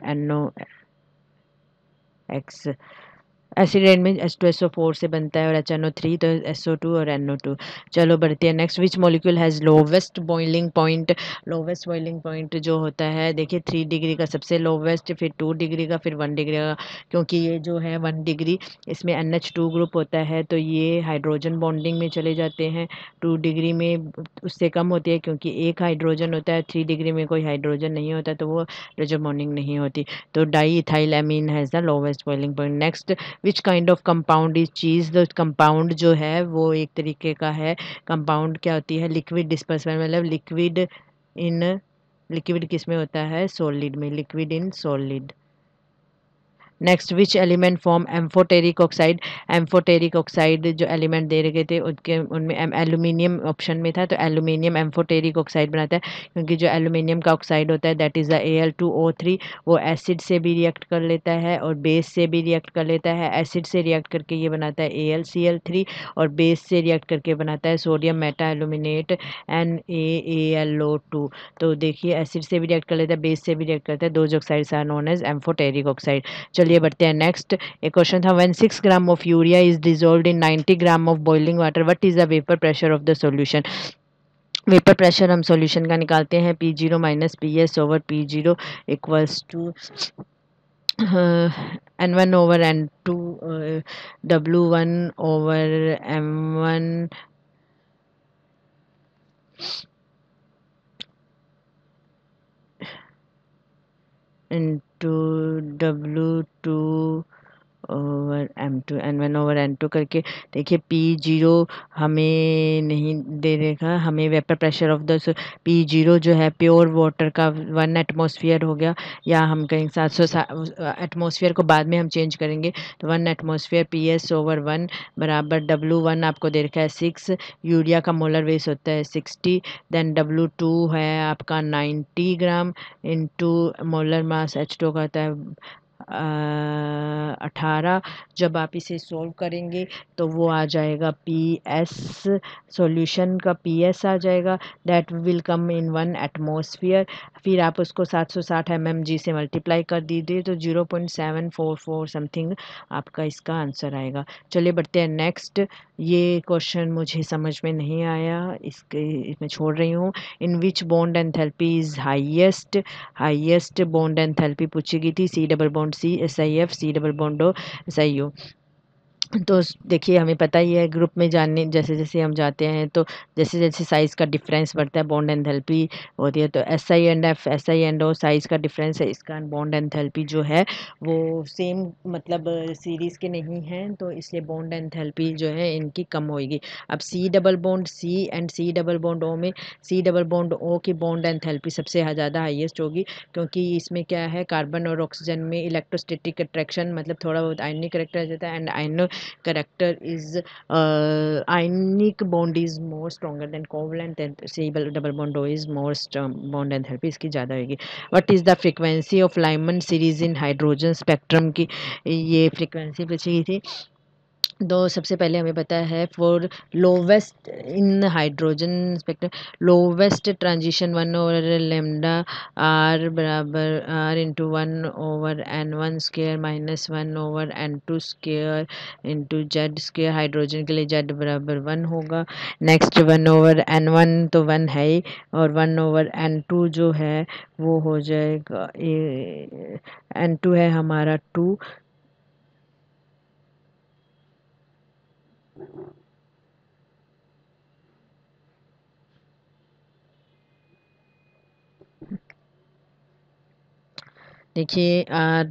NOx। एसिड रेन में H2SO4 से बनता है और HNO3, तो SO2 और NO2। चलो बढ़ते हैं next. Which molecule has lowest boiling point. Lowest boiling point जो होता है देखिए 3 डिग्री का सबसे लोवेस्ट, फिर 2 डिग्री का, फिर 1 डिग्री का। क्योंकि ये जो है 1 डिग्री इसमें NH2 ग्रुप होता है तो ये हाइड्रोजन बॉन्डिंग में चले जाते हैं। 2 डिग्री में उससे कम होती है क्योंकि एक हाइड्रोजन होता है। 3 डिग्री में कोई हाइड्रोजन नहीं होता तो वो हाइड्रोजन बॉन्डिंग नहीं होती। तो di ethyl amine has the lowest boiling point. Next. Which kind of compound is cheese. तो कंपाउंड जो है वो एक तरीके का है। कंपाउंड क्या होती है, लिक्विड डिस्पर्समेंट, मतलब लिक्विड इन, लिक्विड किस में होता है, सॉलिड में, liquid in solid. Next. Which element form amphoteric oxide. Amphoteric oxide जो एलिमेंट दे रखे थे उनके उनमें एल्यूमिनियम ऑप्शन में था तो एल्यूमिनियम एम्फोटेरिक ऑक्साइड बनाता है क्योंकि जो एल्यूमिनियम का ऑक्साइड होता है दैट इज़ द Al2O3, वो एसिड से भी रिएक्ट कर लेता है और बेस से भी रिएक्ट कर लेता है। एसिड से रिएक्ट करके ये बनाता है AlCl3 और बेस से रिएक्ट करके बनाता है सोडियम मेटा एल्यूमिनेट NaAlO2। तो देखिए एसिड से भी रिएक्ट कर लेता है, बेस से भी रिएक्ट करता है। Those oxides are known as amphoteric oxide. चलिए बढ़ते हैं नेक्स्ट। एक क्वेश्चन था when 6 gram of urea is dissolved in 90 gram of boiling water what is the vapour pressure of the solution. Vapour pressure हम solution का निकालते हैं P0 minus PS over P0 equals to N1 over N2 W1 over M1 into W2 over M2, N1 over N2 करके। देखिए P0 हमें नहीं दे देगा, हमें vapour pressure of the P0 जो है प्योर वाटर का 1 एटमॉस्फेयर हो गया, या हम कहेंगे 700 एटमॉस्फेयर को बाद में हम चेंज करेंगे। तो 1 एटमॉस्फेयर PS ओवर 1 बराबर W1 आपको दे रखा है 6, यूरिया का मोलर वेट होता है 60, देन W2 है आपका 90 gram into molar mass H2 का होता है 18। जब आप इसे सोल्व करेंगे तो वो आ जाएगा PS, सॉल्यूशन का PS आ जाएगा, that will come in 1 atmosphere. फिर आप उसको 760 mmg से मल्टीप्लाई कर दीजिए तो 0.744 समथिंग आपका इसका आंसर आएगा। चलिए बढ़ते हैं नेक्स्ट। ये क्वेश्चन मुझे समझ में नहीं आया, इसमें छोड़ रही हूँ। In which bond enthalpy is highest. Highest bond enthalpy पूछी गई थी C double bond C SiF, C double bond O SiO। तो देखिए हमें पता ही है ग्रुप में जानने जैसे जैसे हम जाते हैं तो जैसे जैसे साइज़ का डिफरेंस बढ़ता है बॉन्ड एंथैल्पी होती है। तो SI and F, SI and O size का डिफरेंस है, इसका बॉन्ड एंथैल्पी जो है वो सेम मतलब सीरीज़ के नहीं हैं तो इसलिए बॉन्ड एंथैल्पी जो है इनकी कम होगी। अब C double bond C and C double bond O में C डबल बॉन्ड O की बॉन्ड एंथैल्पी सबसे ज़्यादा हाईएस्ट होगी क्योंकि इसमें क्या है कार्बन और ऑक्सीजन में इलेक्ट्रोस्टैटिक अट्रैक्शन मतलब थोड़ा बहुत आयनिक करैक्टर आ जाता है, and ionic character is ionic bond is more stronger than covalent, and C double bond O is more strong bond enthalpy इसकी ज़्यादा होगी। What is the frequency of Lyman series in hydrogen spectrum की ये frequency पूछी गई थी। तो सबसे पहले हमें पता है for lowest in hydrogen spectrum lowest transition 1/λ R बराबर R into 1/n1² minus 1/n2² into Z² hydrogen के लिए Z बराबर 1 होगा। नेक्स्ट 1/n1 तो 1 है ही, और 1/n2 जो है वो हो जाएगा n2 है हमारा 2। देखिए are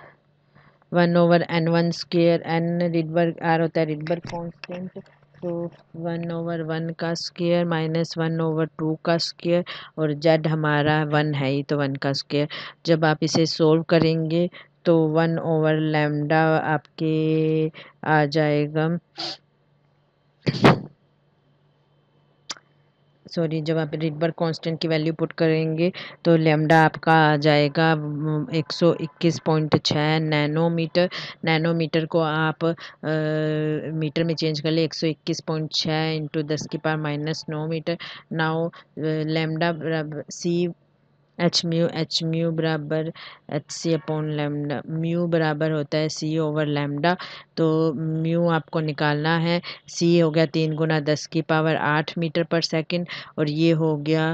1/n1², n Rydberg are होता है रिडबर्ग कांस्टेंट, तो 1/1 का स्क्वायर माइनस 1/2 का स्क्वायर, और जेड हमारा 1 है ही तो 1 का स्क्वायर। जब आप इसे सोल्व करेंगे तो 1/λ आपके आ जाएगा, सॉरी, जब आप रिडबर्ग कांस्टेंट की वैल्यू पुट करेंगे तो लेमडा आपका आ जाएगा 121.6 नैनोमीटर। नैनोमीटर को आप मीटर में चेंज कर ले, 121.6 इंटू 10⁻⁻9 मीटर। Now lambda C H mu बराबर H C upon lambda, mu बराबर होता है सी ओवर लेमडा। तो म्यू आपको निकालना है, सी हो गया 3 × 10⁸ मीटर पर सेकंड, और ये हो गया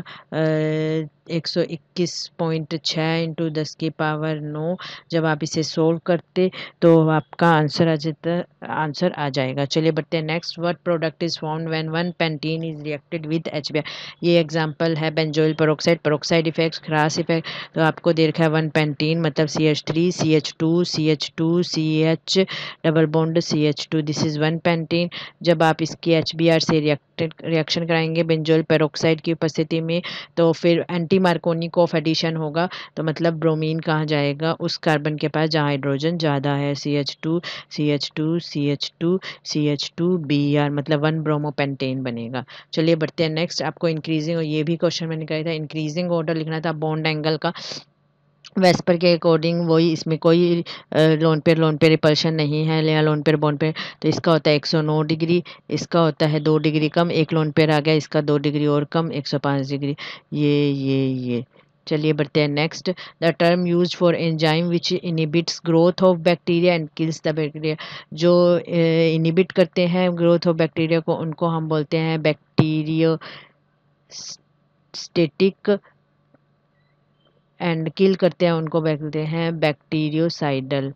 121.6 इंटू 10⁻⁹। जब आप इसे सोल्व करते तो आपका आंसर आ जाएगा। चलिए बढ़ते हैं next. What product is found when 1 pentene is reacted with HBr। ये एग्जांपल है benzoyl peroxide, peroxide effect, Kharasch effect. तो आपको दे रखा है 1 पेंटीन मतलब CH3 CH2 CH2 CH double bond CH2, this is 1 pentene. जब आप इसकी HBr से रिएक्शन कराएंगे बेंजोइल पेरोक्साइड की उपस्थिति में, तो फिर एंटी मार्कोनी कोफ एडिशन होगा, तो मतलब ब्रोमीन कहाँ जाएगा, उस कार्बन के पास जहाँ हाइड्रोजन ज़्यादा है, CH2 CH2 CH2 CH2Br, मतलब 1 ब्रोमोपेंटेन बनेगा। चलिए बढ़ते हैं नेक्स्ट। आपको इंक्रीजिंग, और ये भी क्वेश्चन मैंने कहा था, इंक्रीजिंग ऑर्डर लिखना था बॉन्ड एंगल का। वेस्पर के अकॉर्डिंग वही, इसमें कोई लोन पे रिपल्शन नहीं है, या लोन पेयर बॉन्ड पे, तो इसका होता है 109 डिग्री, इसका होता है 2 डिग्री कम, एक लोन पेयर आ गया, इसका 2 डिग्री और कम, 105 डिग्री। ये चलिए बढ़ते हैं next. The term use for enzyme which inhibits growth of bacteria and kills the bacteria. जो इनिबिट करते हैं ग्रोथ ऑफ बैक्टीरिया को, उनको हम बोलते हैं बैक्टीरियो स्टेटिक, एंड किल करते हैं उनको बोलते हैं बैक्टीरियोसाइडल।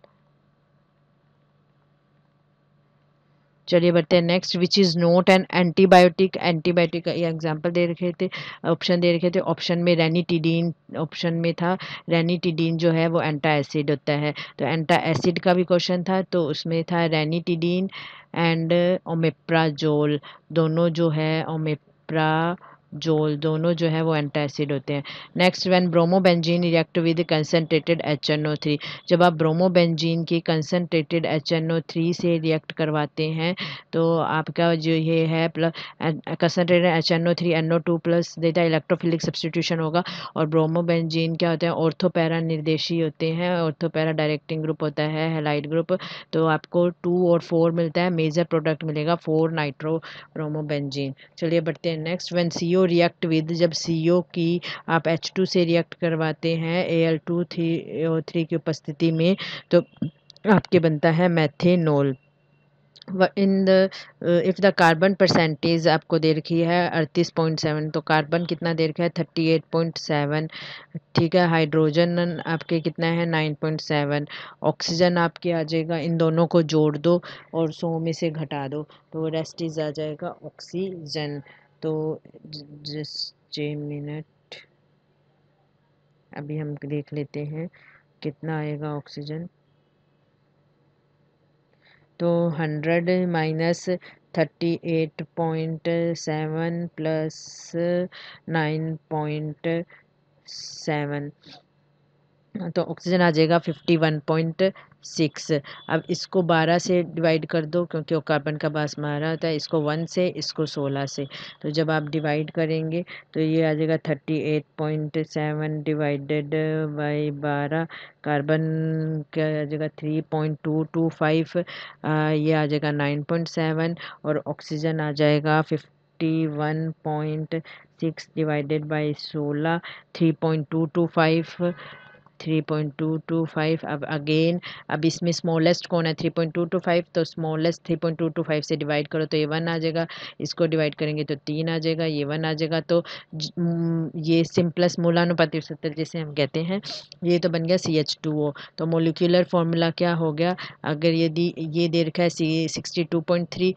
चलिए बढ़ते हैं next. Which is not an antibiotic. Antibiotic का ये एग्जांपल दे रखे थे, ऑप्शन दे रखे थे। ऑप्शन में रेनिटिडीन, ऑप्शन में था रेनिटिडीन जो है वो एंटा एसिड होता है, तो एंटा एसिड का भी क्वेश्चन था, तो उसमें था रेनिटिडीन एंड ओमेप्राजोल, दोनों जो है ओमेप्राजोल दोनों जो है वो एंटासिड होते हैं। Next, when bromobenzene react with concentrated HNO3। जब आप ब्रोमोबेंजीन की कंसनट्रेटेड HNO3 से रिएक्ट करवाते हैं तो आपका जो ये है plus concentrated HNO3 NO2 plus देता है, इलेक्ट्रोफिलिक सब्सटीट्यूशन होगा। और ब्रोमोबेंजीन क्या होते हैं, ऑर्थोपैरा निर्देशी होते हैं, ऑर्थोपैरा डायरेक्टिंग ग्रुप होता है, हैलाइड ग्रुप। तो आपको 2 और 4 मिलता है, मेजर प्रोडक्ट मिलेगा 4 नाइट्रो ब्रोमोबेंजीन। चलिए बढ़ते हैं next. When CO react with, जब CO की आप H2 से रिएक्ट करवाते हैं Al2CO3 की उपस्थिति में, तो आपके बनता है methanol. In the if the carbon percentage आपको दे रखी है 38.7, तो कार्बन कितना दे रखा है 38.7, ठीक है। हाइड्रोजन आपके कितना है 9.7, ऑक्सीजन आपके आ जाएगा, इन दोनों को जोड़ दो और 100 में से घटा दो तो रेस्ट इज आ जाएगा ऑक्सीजन। तो जस्ट ए मिनट, अभी हम देख लेते हैं कितना आएगा ऑक्सीजन। तो 100 माइनस 38.7 प्लस 9.7, तो ऑक्सीजन आ जाएगा 51.7। 6। अब इसको 12 से डिवाइड कर दो क्योंकि वो कार्बन का बास मारा होता है, इसको 1 से, इसको 16 से। तो जब आप डिवाइड करेंगे तो ये आ जाएगा 38.7 डिवाइडेड बाई 12। कार्बन क्या आ जाएगा 3.225, ये आ जाएगा 9.7, और ऑक्सीजन आ जाएगा 51.6 डिवाइडेड बाई 16, 3.225। 3.225। अब अगेन, अब इसमें स्मॉलेस्ट कौन है 3.225, तो स्मॉलेस्ट 3.225 से डिवाइड करो तो ये 1 आ जाएगा, इसको डिवाइड करेंगे तो 3 आ जाएगा, ये 1 आ जाएगा। तो ये सिंपलेस्ट मूलानुपाती उत्तर जिसे हम कहते हैं, ये तो बन गया CH2O। तो मोलिकुलर फॉर्मूला क्या हो गया, अगर यदि ये दे रखा है 62.3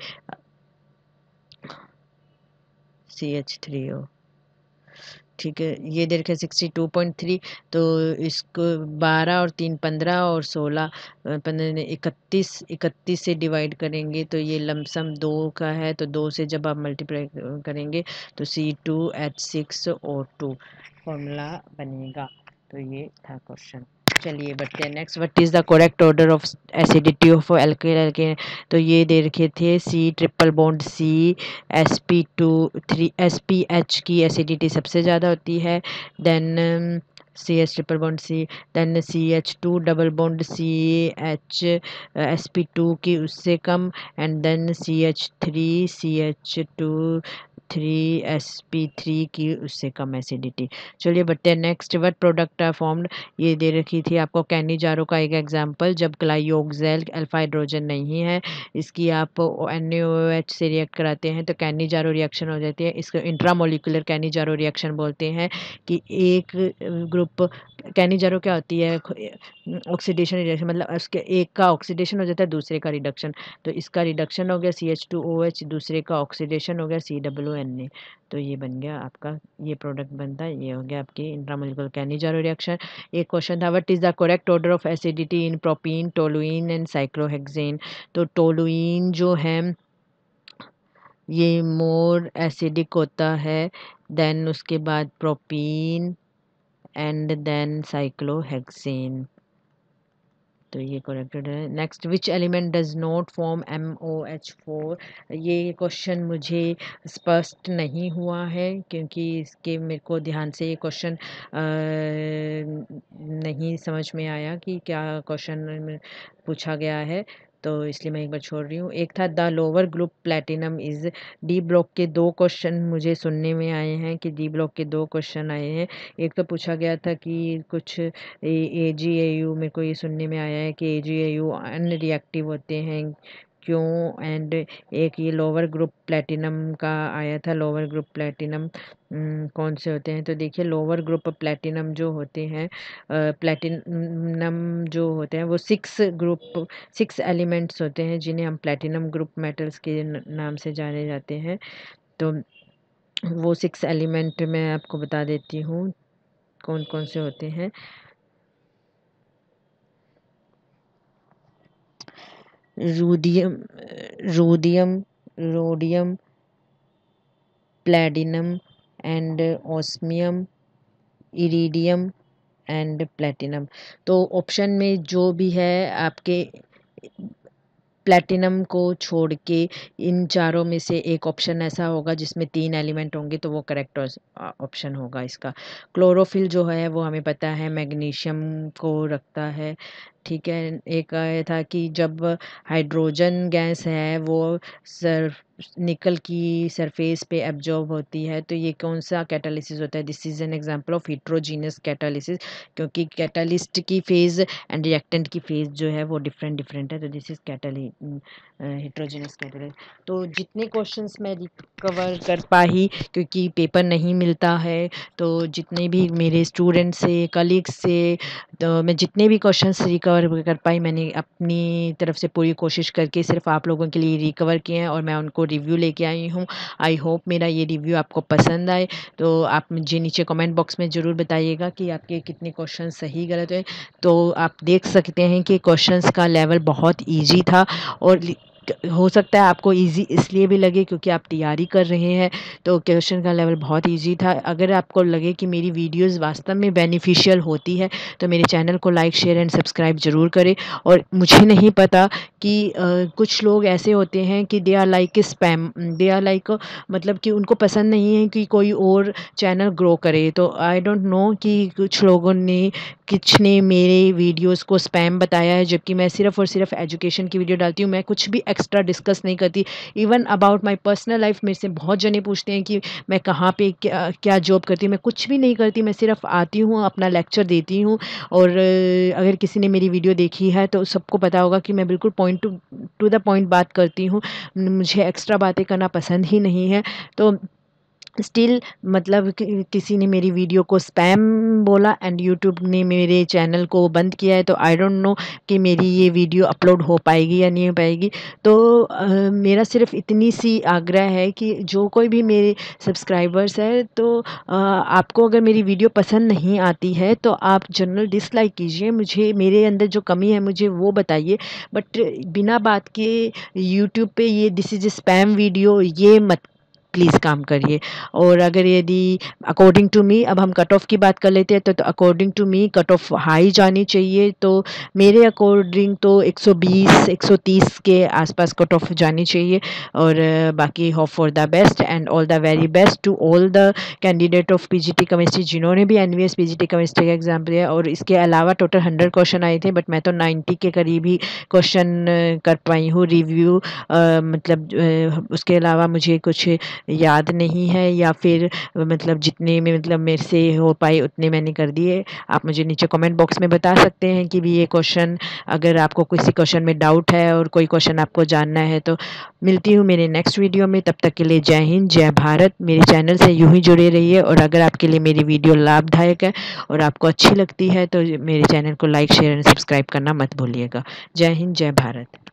CH3O, ठीक है, ये दे रखा है 62.3, तो इसको 12 और 3 15 और 16 15 31 से डिवाइड करेंगे तो ये लमसम 2 का है, तो 2 से जब आप मल्टीप्लाई करेंगे तो C2H6O2 फॉर्मूला बनेगा। तो ये था क्वेश्चन। चलिए बढ़ते हैं next. What is the correct order of acidity of alkane. तो ये दे रखे थे C triple bond C sp2 SPH की एसिडिटी सबसे ज़्यादा होती है, then CH triple bond C, then CH2 double bond CH sp2 की उससे कम, and then CH3 CH2 3sp3 की उससे कम एसिडिटी। चलिए बढ़ते हैं next. What product are formed. ये दे रखी थी आपको कैनिजारो का एक एग्जांपल, जब क्लाइयोक्सेल अल्फा हाइड्रोजन नहीं है, इसकी आप NaOH से रिएक्ट कराते हैं तो कैनिजारो रिएक्शन हो जाती है। इसको इंट्रामोलिकुलर कैनिजारो रिएक्शन बोलते हैं कि एक ग्रुप, कैनिजारो क्या होती है, ऑक्सीडेशन रिएक्शन, मतलब उसके एक का ऑक्सीडेशन हो जाता है दूसरे का रिडक्शन। तो इसका रिडक्शन हो गया CH2OH, दूसरे का ऑक्सीडेशन हो गया COONA। तो ये बन गया आपका, ये प्रोडक्ट बनता है, ये हो गया आपकी इंट्रामोलिकुलर कैनिजारो रिएक्शन। एक क्वेश्चन था, what is the correct order of acidity in propene, toluene and cyclohexane. तो टोलुइन जो है ये मोर एसिडिक होता है, देन उसके बाद प्रोपीन, एंड देन साइक्लोहेक्सेन। तो ये करेक्टेड है। Next, which element does not form MOH4। ये क्वेश्चन मुझे स्पष्ट नहीं हुआ है क्योंकि इसके मेरे को ध्यान से ये क्वेश्चन नहीं समझ में आया कि क्या क्वेश्चन पूछा गया है, तो इसलिए मैं एक बार छोड़ रही हूँ। एक था the lower group platinum is. D block के 2 क्वेश्चन मुझे सुनने में आए हैं कि डी ब्लॉक के 2 क्वेश्चन आए हैं। एक तो पूछा गया था कि कुछ AgAU, मेरे को ये सुनने में आया है कि AgAU अनरिएक्टिव होते हैं क्यों, एंड एक ये लोअर ग्रुप प्लेटिनम का आया था। लोअर ग्रुप प्लेटिनम कौन से होते हैं, तो देखिए लोअर ग्रुप प्लेटिनम जो होते हैं, प्लेटिनम जो होते हैं वो 6 एलिमेंट्स होते हैं जिन्हें हम प्लेटिनम ग्रुप मेटल्स के नाम से जाने जाते हैं। तो वो 6 एलिमेंट मैं आपको बता देती हूँ कौन कौन से होते हैं। Rhodium, platinum and osmium, iridium and platinum. तो ऑप्शन में जो भी है आपके प्लेटिनम को छोड़ के इन चारों में से एक ऑप्शन ऐसा होगा जिसमें 3 एलिमेंट होंगे, तो वो करेक्ट ऑप्शन होगा इसका। क्लोरोफिल जो है वो हमें पता है मैग्नीशियम को रखता है, ठीक है। एक आया था कि जब हाइड्रोजन गैस है वो निकल की सरफेस पे एब्जॉर्ब होती है, तो ये कौन सा कैटालिसिस होता है। This is an example of heterogeneous catalysis, क्योंकि कैटालिस्ट की फेज एंड रिएक्टेंट की फेज जो है वो डिफरेंट है, तो दिस इज हिट्रोजीनस कैटालिसिस। तो जितने क्वेश्चंस मैं रिकवर कर पाई, क्योंकि पेपर नहीं मिलता है, तो जितने भी मेरे स्टूडेंट्स से, कलीग्स से, तो मैं जितने भी क्वेश्चंस रिकवर कर पाई मैंने अपनी तरफ से पूरी कोशिश करके सिर्फ आप लोगों के लिए रिकवर किए हैं और मैं उनको रिव्यू लेके आई हूँ। आई होप मेरा ये रिव्यू आपको पसंद आए। तो आप मुझे नीचे कमेंट बॉक्स में ज़रूर बताइएगा कि आपके कितने क्वेश्चन सही गलत है। तो आप देख सकते हैं कि क्वेश्चंस का लेवल बहुत ईजी था और हो सकता है आपको इजी इसलिए भी लगे क्योंकि आप तैयारी कर रहे हैं, तो क्वेश्चन का लेवल बहुत इजी था। अगर आपको लगे कि मेरी वीडियोस वास्तव में बेनिफिशियल होती है तो मेरे चैनल को लाइक शेयर एंड सब्सक्राइब ज़रूर करें। और मुझे नहीं पता कि कुछ लोग ऐसे होते हैं कि they are like spam, they are like मतलब कि उनको पसंद नहीं है कि कोई और चैनल ग्रो करे। तो आई डोंट नो कि कुछ लोगों ने किसने मेरे वीडियोस को स्पैम बताया है, जबकि मैं सिर्फ़ और सिर्फ एजुकेशन की वीडियो डालती हूँ। मैं कुछ भी एक्स्ट्रा डिस्कस नहीं करती। Even about my personal life मेरे से बहुत जने पूछते हैं कि मैं कहाँ पे क्या क्या जॉब करती हूँ। मैं कुछ भी नहीं करती, मैं सिर्फ आती हूँ, अपना लेक्चर देती हूँ। और अगर किसी ने मेरी वीडियो देखी है तो सबको पता होगा कि मैं बिल्कुल पॉइंट टू द पॉइंट बात करती हूँ। मुझे एक्स्ट्रा बातें करना पसंद ही नहीं है। तो स्टिल मतलब किसी ने मेरी वीडियो को स्पैम बोला एंड यूट्यूब ने मेरे चैनल को बंद किया है। तो आई डोंट नो कि मेरी ये वीडियो अपलोड हो पाएगी या नहीं हो पाएगी। तो मेरा सिर्फ इतनी सी आग्रह है कि जो कोई भी मेरे सब्सक्राइबर्स है, तो आपको अगर मेरी वीडियो पसंद नहीं आती है तो आप जनरल डिसलाइक कीजिए। मुझे मेरे अंदर जो कमी है मुझे वो बताइए, बट बिना बात के यूट्यूब पे ये दिस इज़ स्पैम वीडियो ये मत प्लीज़ काम करिए। और अगर यदि अकॉर्डिंग टू मी, अब हम कट ऑफ की बात कर लेते हैं, तो according to me cut off high जानी चाहिए। तो मेरे अकॉर्डिंग तो 120 130 के आसपास कट ऑफ जानी चाहिए। और बाकी hope for the best and all the very best to all the candidate of PGT chemistry जिन्होंने भी एनवीएस पीजीटी केमिस्ट्री का एग्ज़ाम दिया। और इसके अलावा टोटल 100 क्वेश्चन आए थे, बट मैं तो 90 के करीब ही क्वेश्चन कर पाई हूँ रिव्यू। मतलब उसके अलावा मुझे कुछ याद नहीं है, या फिर मतलब जितने में मतलब मेरे से हो पाए उतने मैंने कर दिए। आप मुझे नीचे कमेंट बॉक्स में बता सकते हैं कि भी ये क्वेश्चन, अगर आपको किसी क्वेश्चन में डाउट है और कोई क्वेश्चन आपको जानना है। तो मिलती हूँ मेरे नेक्स्ट वीडियो में, तब तक के लिए जय हिंद जय भारत। मेरे चैनल से यूं ही जुड़े रहिए। और अगर आपके लिए मेरी वीडियो लाभदायक है और आपको अच्छी लगती है तो मेरे चैनल को लाइक शेयर एंड सब्सक्राइब करना मत भूलिएगा। जय हिंद जय भारत।